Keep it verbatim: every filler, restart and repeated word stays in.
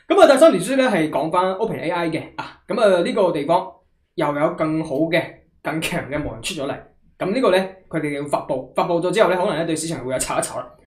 咁啊，第三條消息咧係講翻 OpenAI 嘅啊，咁啊呢個地方又有更好嘅、更強嘅模型出咗嚟。咁呢個咧，佢哋要發布，發布咗之後咧，可能咧對市場會有炒一炒啦。